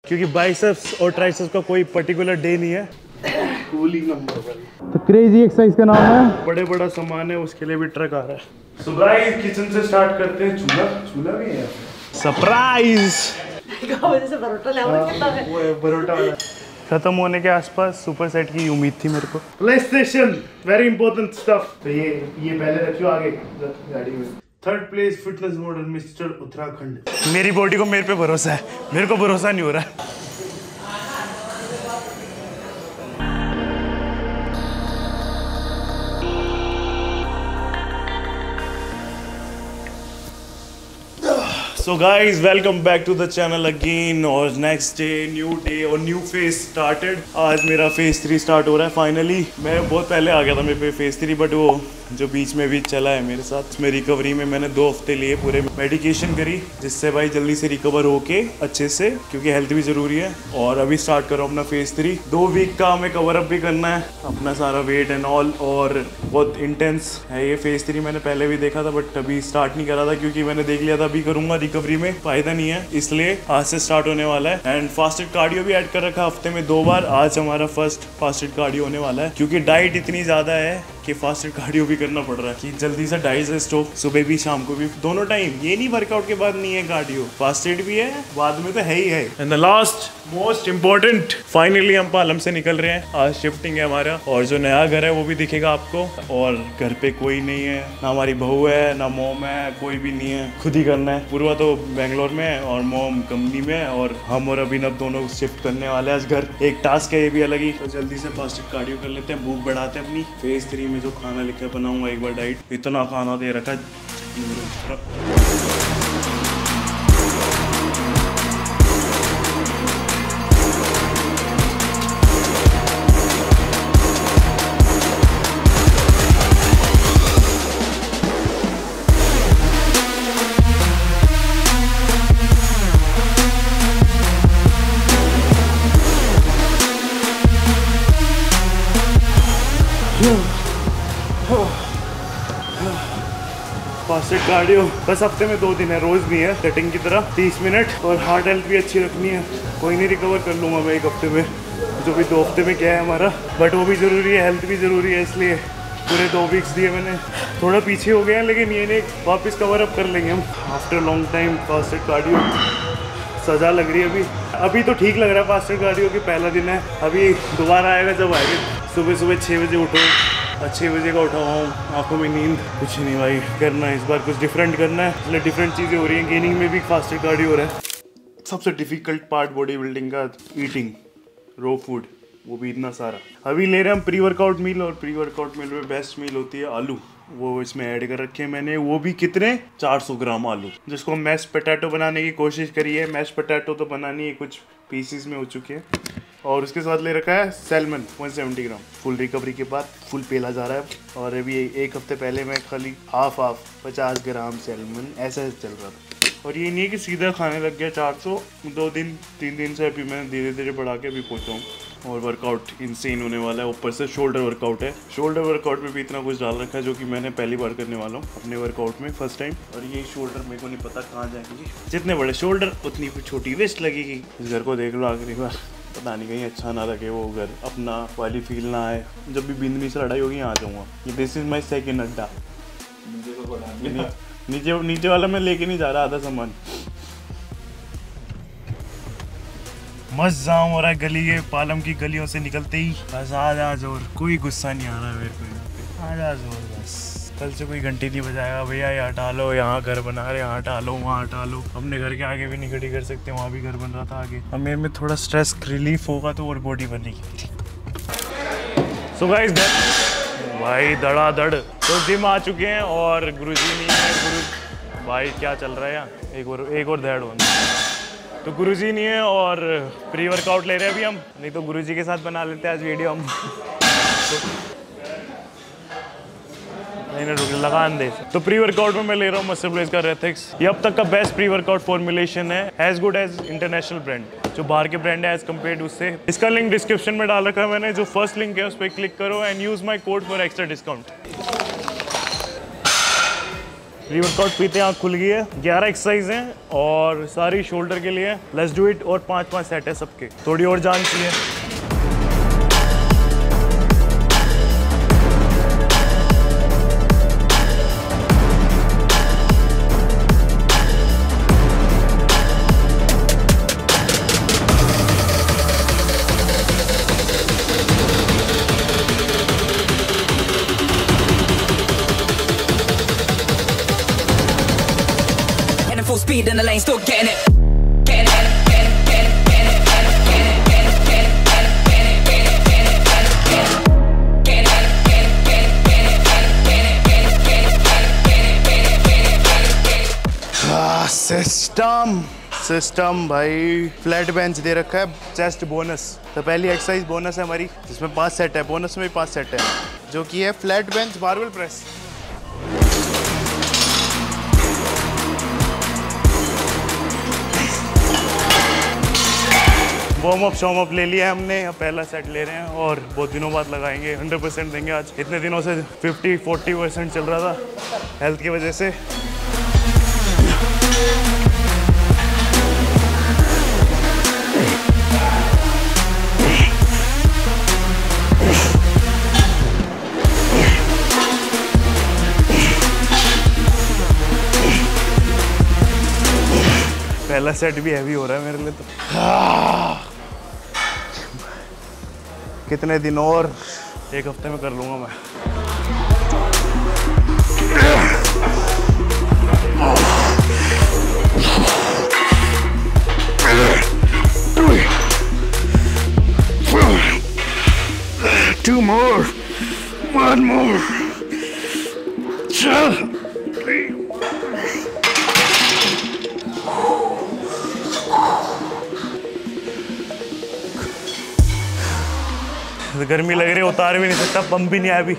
क्योंकि बाइसेप्स और ट्राइसेप्स का कोई पर्टिकुलर डे नहीं है। Cooling number 1। तो क्रेजी एक्सरसाइज का नाम है, बड़े बड़ा सामान है, उसके लिए भी ट्रक आ रहा है। सो गाइस किचन से स्टार्ट करते हैं। चूल्हा भी है, सरप्राइज। बरोटा वाला खत्म होने के आसपास सुपर सेट की उम्मीद थी मेरे को। PlayStation very important stuff. तो ये पहले रखियो आगे गाड़ी में। Third place fitness model mister Uttarakhand. मेरी बॉडी को मेरे पे भरोसा है, मेरे को भरोसा नहीं हो रहा है। So guys, welcome back to the channel again और next day, new day और new phase started। आज मेरा phase 3 start हो रहा है फाइनली। मैं बहुत पहले आ गया था मेरे पे phase 3, बट वो जो बीच में भी चला है मेरे साथ, उसमें रिकवरी में मैंने 2 हफ्ते लिए पूरे मेडिकेशन करी, जिससे भाई जल्दी से रिकवर होके अच्छे से, क्योंकि हेल्थ भी ज़रूरी है। और अभी स्टार्ट करो अपना phase 3। 2 वीक का हमें कवर अप भी करना है अपना सारा वेट एंड ऑल, और बहुत इंटेंस है ये phase 3। मैंने पहले भी देखा था बट अभी स्टार्ट नहीं करा था, क्योंकि मैंने देख लिया था अभी करूँगा रिकवरी में फायदा नहीं है, इसलिए आज से स्टार्ट होने वाला है। एंड फास्टेड कार्डियो भी ऐड कर रखा हफ्ते में 2 बार। आज हमारा फर्स्ट फास्टेड कार्डियो होने वाला है, क्योंकि डाइट इतनी ज़्यादा है कि फास्टेड कार्डियो भी करना पड़ रहा है कि जल्दी से डाइजेस्ट हो, सुबह भी शाम को भी, दोनों टाइम। ये नहीं वर्कआउट के बाद नहीं है कार्डियो, फास्टेड भी है, बाद में तो है ही है। And the last most important, finally हम पालम से निकल रहे हैं। आज शिफ्टिंग है हमारा, और जो नया घर है वो भी दिखेगा आपको। और घर पे कोई नहीं है, ना हमारी बहू है, ना मोम है, कोई भी नहीं है, खुद ही करना है। पूर्वा तो बेंगलोर में है और मोम कंपनी में, और हम और अभिनव दोनों शिफ्ट करने वाले हैं आज घर। एक टास्क है ये भी अलग ही। तो जल्दी से फास्टेड कार्डियो कर लेते हैं, भूख बढ़ाते हैं अपनी। फेज 3 में जो खाना लिख के बनाऊंगा एक बार डाइट, इतना खाना दे रखा है। फास्टेड कार्डियो बस हफ्ते में 2 दिन है, रोज नहीं है। कटिंग की तरह 30 मिनट, और हार्ट हेल्थ भी अच्छी रखनी है। कोई नहीं, रिकवर कर लूँगा मैं 1 हफ्ते में, जो भी 2 हफ्ते में क्या है हमारा। बट वो भी ज़रूरी है, हेल्थ भी ज़रूरी है, इसलिए पूरे 2 वीक्स दिए मैंने। थोड़ा पीछे हो गए हैं, लेकिन ये नहीं, वापस कवर अप कर लेंगे हम। After long time fasted cardio सजा लग रही है अभी तो ठीक लग रहा है। फास्टेड कार्डियो की पहला दिन है, अभी दोबारा आएगा जब आएगा। सुबह 6 बजे उठो, 6 बजे का उठा हुआ हूँ, आंखों में नींद। कुछ नहीं भाई, करना है इस बार, कुछ डिफरेंट करना है, इसलिए डिफरेंट चीज़ें हो रही हैं। गेनिंग में भी फास्टेड कार्डियो हो रहा है। सबसे डिफिकल्ट पार्ट बॉडी बिल्डिंग का ईटिंग रो फूड, वो भी इतना सारा। अभी ले रहे हैं हम प्री वर्कआउट मील, और प्री वर्कआउट मील में बेस्ट मील होती है आलू। वो इसमें ऐड कर रखे हैं मैंने, वो भी कितने 400 ग्राम आलू, जिसको मैश पोटैटो बनाने की कोशिश करी है। मैश पोटैटो तो बनानी है, कुछ पीसीस में हो चुके हैं। और उसके साथ ले रखा है सैल्मन 170 ग्राम। फुल रिकवरी के बाद फुल पेला जा रहा है। और अभी 1 हफ्ते पहले मैं खाली हाफ 50 ग्राम सैल्मन ऐसा चल रहा था। और ये नहीं है कि सीधा खाने लग गया 400। 2 दिन 3 दिन से अभी मैंने धीरे धीरे बढ़ा के अभी पहुँचा हूँ। और वर्कआउट इंसेन होने वाला है। ऊपर से शोल्डर वर्कआउट है। शोल्डर वर्कआउट में भी इतना कुछ डाल रखा है, जो कि मैंने पहली बार करने वाला हूँ अपने वर्कआउट में, फर्स्ट टाइम। और ये शोल्डर मेरे को नहीं पता कहाँ जाएंगे। जितने बड़े शोल्डर उतनी छोटी वेस्ट लगेगी। इस घर को देख लो आखिरी बार, पता नहीं कहीं अच्छा ना लगे वो घर, अपना वाली फील ना आए। जब भी बिंदनी से लड़ाई होगी यहाँ आ जाऊँगा। ये दिस इज माई सेकेंड अड्डा। नीचे वाला मैं लेके नहीं जा रहा आधा सामान। मस्त जाम हो रहा है गली के, पालम की गलियों से निकलते ही बस आज और कोई गुस्सा नहीं आ रहा है मेरे को। आज और बस कल से कोई घंटी नहीं बजाएगा, भैया ये हटा लो, यहाँ घर बना रहे, यहाँ हटा लो, वहाँ हटा लो। अपने घर के आगे भी नहीं खड़ी कर सकते, वहाँ भी घर बन रहा था आगे। अब मेरे में थोड़ा स्ट्रेस रिलीफ होगा तो और बॉडी बनेगी। सो गाइस भाई धड़ाधड़ तो जिम आ चुके हैं, और गुरुजी नहीं है। गुरु भाई क्या चल रहा है यहाँ, एक और धैड़ होना। तो गुरुजी नहीं है और प्री वर्कआउट ले रहे हैं अभी हम, नहीं तो गुरुजी के साथ बना लेते हैं आज वीडियो हम। लगान दे। तो प्री वर्कआउट में मैं ले रहा हूँ मसल ब्लेज का रेथिक्स। ये अब तक का बेस्ट प्री वर्कआउट फॉर्मुलेशन है, as good as international brand, जो बाहर के ब्रांड है एज कम्पेयर उससे। इसका लिंक डिस्क्रिप्शन में डाल रखा है मैंने, जो फर्स्ट लिंक है उस पर क्लिक करो and use my code for extra discount. Pre workout पीते हैं, आँख खुल गई है। 11 एक्सरसाइज हैं और सारी शोल्डर के लिए। Let's do it. और 5-5 सेट है सबके, थोड़ी और जान चाहिए। Full speed in the lane, still getting it. System भाई, फ्लैट बेंच दे रखा है, चेस्ट बोनस। तो पहली एक्सरसाइज बोनस है हमारी, जिसमें 5 सेट है। बोनस में 5 सेट है, जो कि है flat bench barbell press. Warm up शॉर्म अप ले लिया हमने, अब पहला सेट ले रहे हैं और बहुत दिनों बाद लगाएंगे। 100% देंगे आज। इतने दिनों से 50-40% चल रहा था हेल्थ की वजह से। पहला सेट भी हैवी हो रहा है मेरे लिए तो। कितने दिन और, 1 हफ्ते में कर लूँगा मैं। Two more, one more. चल। गर्मी लग रही है, उतार भी नहीं सकता, पंप भी नहीं आया अभी।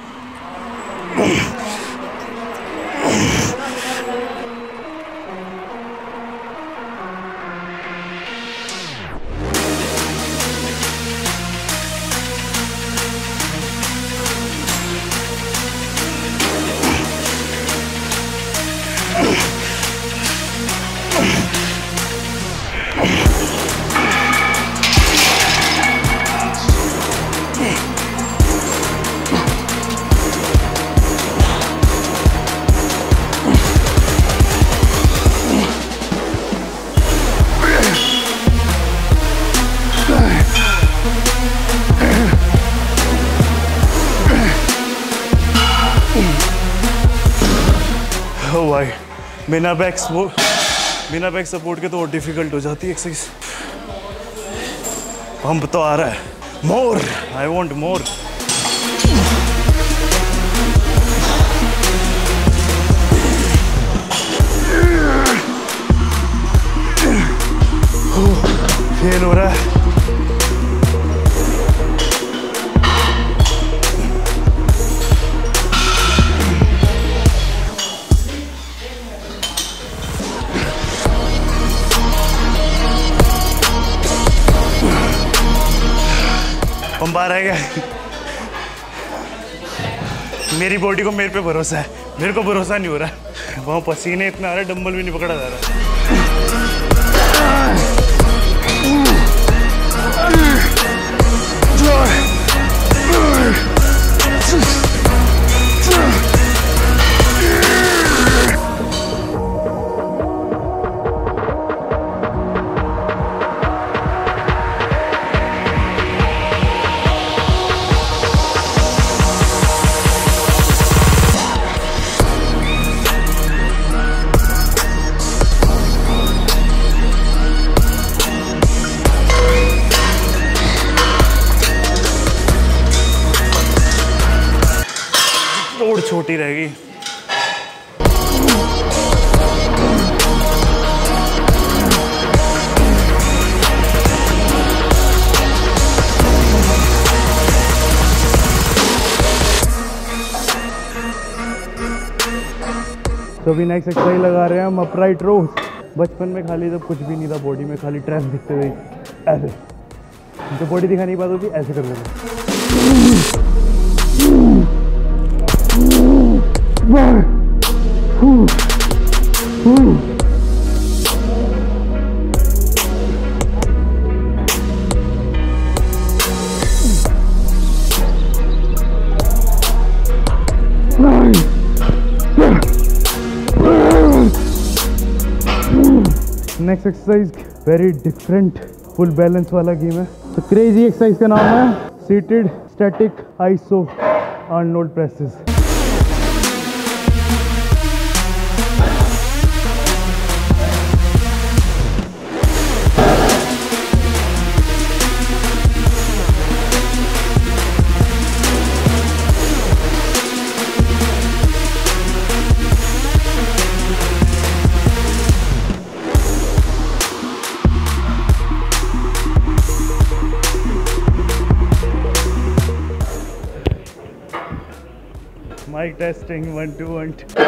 ओ भाई, बिना बैक सपोर्ट के तो और डिफिकल्ट हो जाती है एक्सरसाइज। पंप तो आ रहा है। मोर, आई वांट मोर। फेल हो रहा है। पंप आ रहा है क्या? मेरी बॉडी को मेरे पे भरोसा है, मेरे को भरोसा नहीं हो रहा है। वहाँ पसीने इतना आ रहा है, डंबल भी नहीं पकड़ा जा रहा। रोड छोटी रहेगी। तो अभी नेक्स्ट एक्सरसाइज लगा रहे हैं हम अपराइट रोज। बचपन में खाली जब कुछ भी नहीं था बॉडी में, खाली ट्रैप दिखते थे ऐसे, तो बॉडी दिखा नहीं पाती थी, ऐसे कर देते। Next exercise very different full balance वाला गेम है। तो क्रेजी एक्सरसाइज का नाम है seated static iso Arnold presses. Mic testing 1 2 1 2.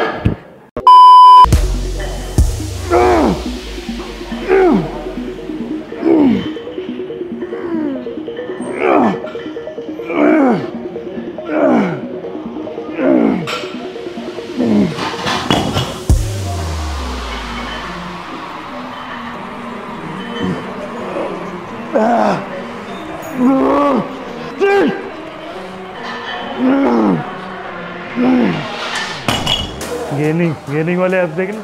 Gaining वाले आप देख लो।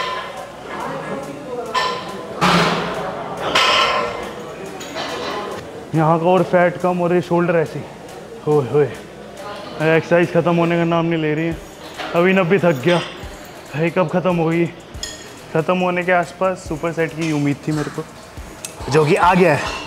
यहाँ का और फैट कम और ये शोल्डर ऐसी होए एक्सरसाइज ख़त्म होने का नाम नहीं ले रही है। अभी नब्बे थक गया भाई, कब ख़त्म होगी? ख़त्म होने के आसपास सुपर सेट की उम्मीद थी मेरे को, जो कि आ गया है।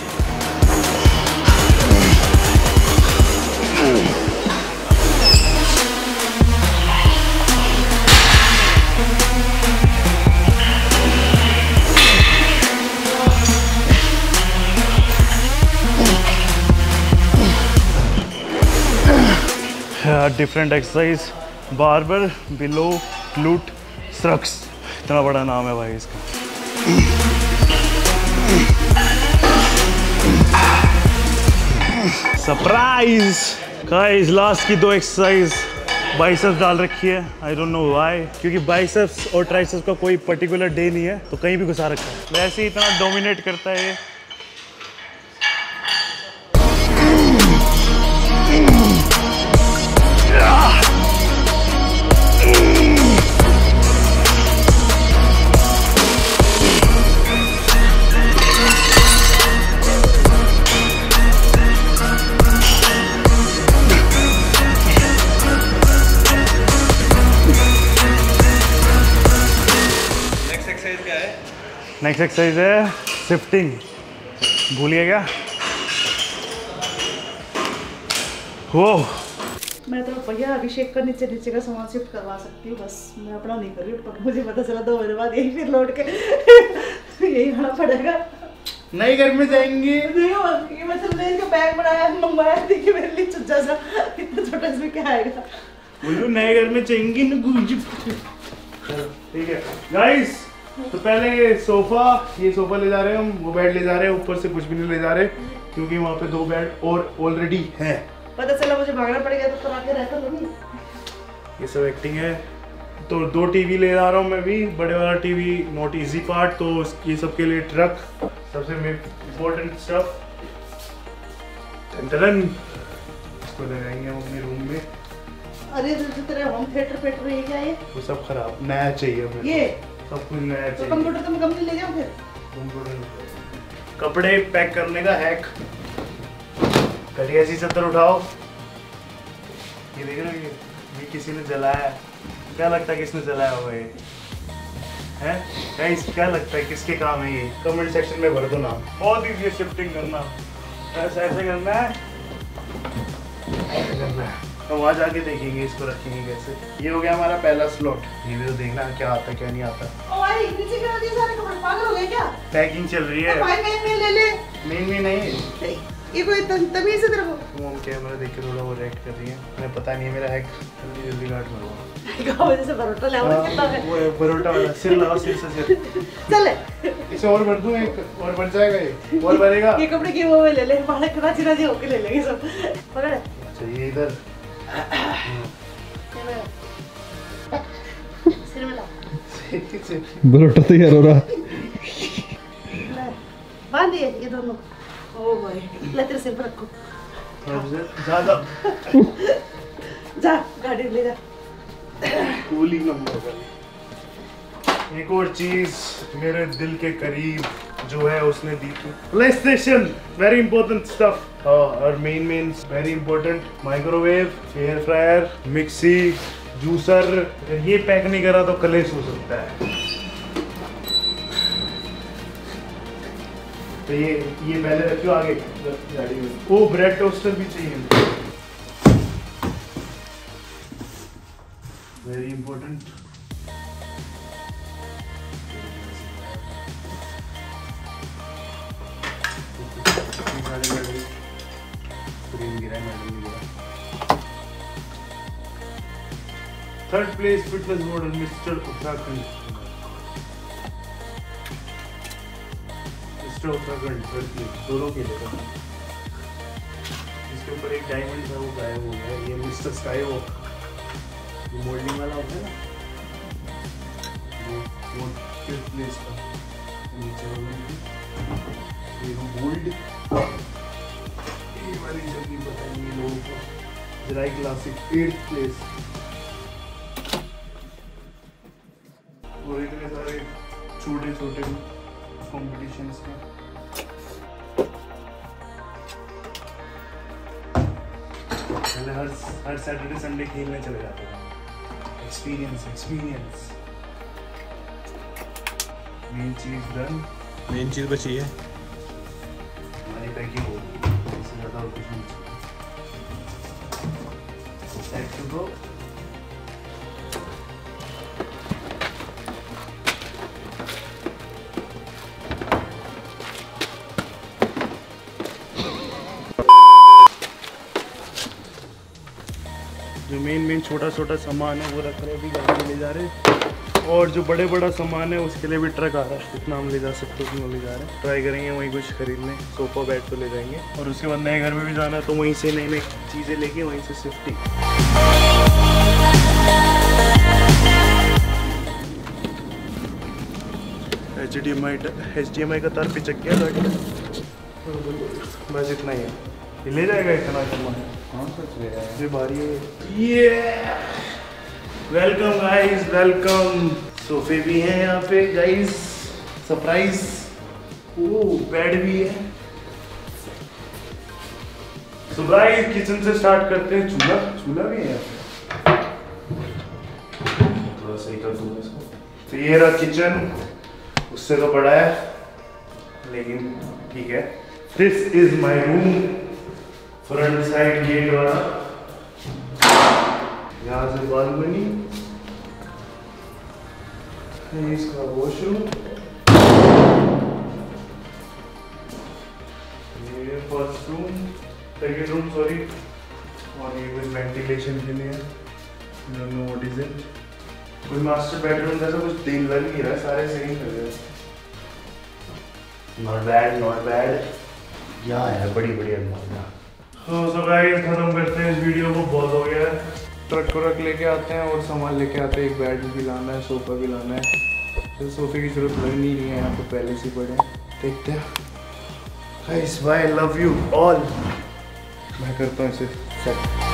Different exercise barbell below glute स्ट्रक्स, इतना बड़ा नाम है भाई इसका। सरप्राइज गाइस, लास्ट की 2 एक्सरसाइज बाइसेप्स डाल रखी है। आई डोंट नो व्हाई, क्योंकि बाइसेप्स और ट्राइसेप्स का कोई पर्टिकुलर डे नहीं है, तो कहीं भी घुसा रखा है। वैसे ही इतना डोमिनेट करता है ये। नेक्स्ट एक्सरसाइज है शिफ्टिंग, भूलिए क्या? वो मैं तो भैया अभिषेक का नीचे का सामान शिफ्ट करवा सकती हूँ, बस मैं अपना नहीं कर रही हूँ। मुझे पता चला 2 महीने बाद यही फिर लौट के यही आना पड़ेगा। नए घर में जाएंगे। मतलब मैंने इनका बैग बनाया मंगवाया, देखिए मेरे लिए चुच्चा सा इतना छोटा, इसमें क्या आएगा? बोलो नए घर में जाएंगे ना। ठीक है गाइस, तो पहले ये सोफा ले जा रहे हैं हम, वो बेड ले जा रहे हैं, ऊपर से कुछ भी नहीं ले जा रहे क्योंकि वहाँ पे 2 बेड और ऑलरेडी है। पता चला मुझे भागना पड़ेगा तो फिर आके रहता नहीं। ये सब एक्टिंग है। तो 2 टीवी ले जा रहा हूँ मैं भी, बड़े वाला टीवी नॉट इजी पार्ट, तो ये सब के लिए ट्रक सबसे इम्पोर्टेंट स्टफ इसको लगाएंगे हम अपने रूम में। अरे जो तेरा होम थिएटर ये क्या है? वो सब खराब, नया चाहिए हमें, ये सब कुछ नया चाहिए। तो कंप्यूटर तुम कम नहीं ले जाओ फिर? कपड़े पैक करने का हैक, घटिया सी चादर उठाओ। ये देख रहे हो, ये किसी ने जलाया है। क्या लगता है किसने जलाया होगा ये? हैं गाइस, क्या लगता है किसके काम है ये? कमेंट सेक्शन में भर दो नाम। बहुत इजी है शिफ्टिंग करना, ऐसे करना है, ऐसे करना है। तो वहाँ जाके देखेंगे इसको रखेंगे कैसे। ये हो गया हमारा पहला स्लॉट। ये भी तो देखना क्या आता है क्या नहीं आता। पागल हो गए क्या? पैकिंग चल रही है। ले ले। मेन नहीं, ये कोई तमीज है तेरे को? वो कैमरा देख के थोड़ा वो रिएक्ट कर रही है, मुझे पता नहीं है मेरा हैक। जल्दी काट मारो। गाँव वजह से परोठा ले आओ, कितना है? वो परोठा वाला सिर लगाओ, सिर से सिर। चले इसे और भर दूं, एक और बन जाएगा, ये और भरेगा। ये कपड़े की वो ले ले, बाहर कराची राजी होके ले लेंगे सब। पकड़। अच्छा ये इधर बरोटा तैयार हो रहा। बांधिए ये दोनों। ओ भाई ले तेरे सिर पर रखो। ज्यादा जा गाड़ी ले जा। Cooling number. एक और चीज मेरे दिल के करीब जो है उसने दी थी PlayStation, very important stuff. और main very important microwave, air fryer, मिक्सी, जूसर। अगर ये पैक नहीं करा तो कलेश हो सकता है। तो ये पहले रखियो आगे गाड़ी में। वो ब्रेड टोस्टर भी चाहिए, very important. Third place fitness model mister Uttarakhand. Mister Uttarakhand third place, दोनों के लिए। इसके ऊपर एक डायमंड था, वो गायब हो गया। ये मिस्टर स्काई वो मोल्डिंग वाला होता है ना, वो फिफ्थ प्लेस का नीचे वाला। ये गोल्ड, ये वाली जगह बताएंगे लोगों को। जराई क्लासिक 8th प्लेस। और इतने सारे छोटे छोटे कॉम्पिटिशन्स में पहले हर सैटरडे संडे खेलने चले जाते थे। एक्सपीरियंस। मेन चीज डन। मेन चीज बची है हमारी पैकिंग हो गई, इससे ज़्यादा और कुछ नहीं चाहिए। Back to go. जो मेन छोटा सामान है वो रख रहे हैं, अभी गाड़ी में ले जा रहे हैं। और जो बड़ा सामान है उसके लिए भी ट्रक आ रहा है, जितना हम ले जा सकते हैं उतना ले जा रहे हैं। ट्राई करेंगे वहीं कुछ खरीदने, सोफा बेड तो ले जाएंगे। और उसके बाद नए घर में भी जाना है तो वहीं से नई चीज़ें लेके वहीं से शिफ्टिंग। HDMI का तार पिचक गया गाड़ी में, बस इतना ही है। ये ले जाएगा इतना सामान। ये बारी है। Welcome guys, welcome. सोफे भी हैं यहाँ पे गाइस, सरप्राइज। ओह बेड भी है। सो गाइस किचन से स्टार्ट करते हैं। चूल्हा भी है यहाँ पे, थोड़ा सही कर दूंगा इसको। तो ये रहा किचन, उससे तो बड़ा है लेकिन ठीक है। This is my room, front side gate वाला। यहाँ से बालकनी, इसका वॉशरूम, ये first room, second room sorry. और ये कुछ वेंटिलेशन के लिए व्हाट इज इट, कोई मास्टर बेडरूम जैसा कुछ दिन लग नहीं रहा है, सारे सेम लग रहे हैं। Not bad. क्या है बड़ी अलमारियाँ। तो गाइस खत्म करते हैं इस वीडियो को, बहुत हो गया है। ट्रक लेके आते हैं और सामान लेके आते हैं। एक बेड भी लाना है, सोफा भी लाना है। तो सोफे की जरूरत लग नहीं है, यहाँ पे पहले से पड़े हैं। देखते हैं guys, bye, love you all. मैं करता हूँ इसे सेट।